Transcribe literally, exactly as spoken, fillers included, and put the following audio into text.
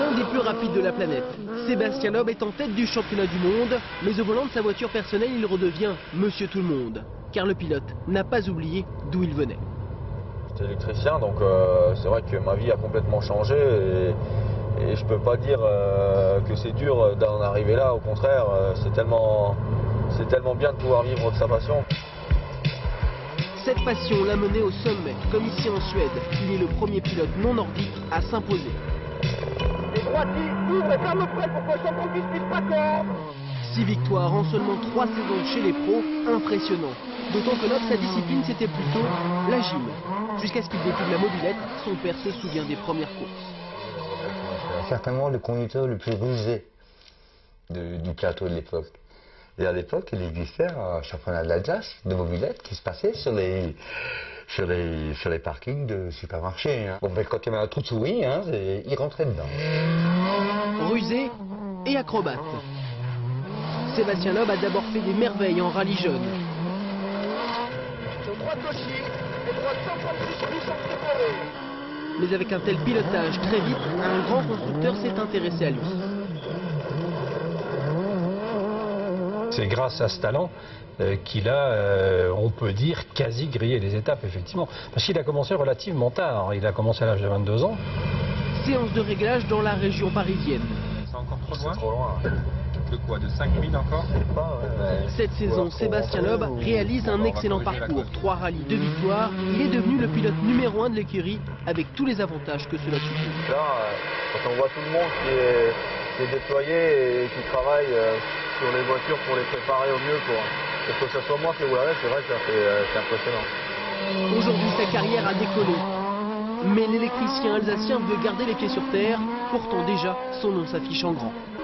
L'un des plus rapides de la planète, Sébastien Loeb est en tête du championnat du monde, mais au volant de sa voiture personnelle, il redevient Monsieur Tout-le-Monde. Car le pilote n'a pas oublié d'où il venait. J'étais électricien, donc euh, c'est vrai que ma vie a complètement changé et, et je peux pas dire euh, que c'est dur d'en arriver là, au contraire, euh, c'est tellement, c'est tellement bien de pouvoir vivre de sa passion. Cette passion l'a mené au sommet, comme ici en Suède. Il est le premier pilote non nordique à s'imposer. Les droitiers ouvrent et ferment près pour que le champion puisse puisse pas corps. Six victoires en seulement trois saisons chez les pros, impressionnant. D'autant que Loeb, sa discipline, c'était plutôt la gym. Jusqu'à ce qu'il découvre la mobilette, son père se souvient des premières courses. Certainement le conducteur le plus rusé de, du plateau de l'époque. Et à l'époque, il existait un championnat d'Alsace de mobilette qui se passait sur les, sur les, sur les parkings de supermarchés. Hein. Bon, ben, quand il y avait un trou de souris, hein, il rentrait dedans. Rusé et acrobate. Sébastien Loeb a d'abord fait des merveilles en rallye jaune. Sur droite gaucher, et droite cent trente-six sur dix sans séparer. Mais avec un tel pilotage, très vite, un grand constructeur s'est intéressé à lui. C'est grâce à ce talent euh, qu'il a, euh, on peut dire, quasi grillé les étapes, effectivement. Parce qu'il a commencé relativement tard, il a commencé à l'âge de vingt-deux ans. Séance de réglage dans la région parisienne. C'est encore trop loin. C'est trop loin. De quoi? De cinq mille encore? Pas, ouais, Cette saison, Sébastien Loeb réalise un excellent parcours. Trois rallyes, deux victoires. Il est devenu le pilote numéro un de l'écurie, avec tous les avantages que cela suppose. Là, quand on voit tout le monde qui est, qui est déployé et qui travaille euh, sur les voitures pour les préparer au mieux pour, pour que ce soit moi qui roule avec, c'est vrai que c'est impressionnant. Aujourd'hui, sa carrière a décollé. Mais l'électricien alsacien veut garder les pieds sur terre. Pourtant déjà, son nom s'affiche en grand.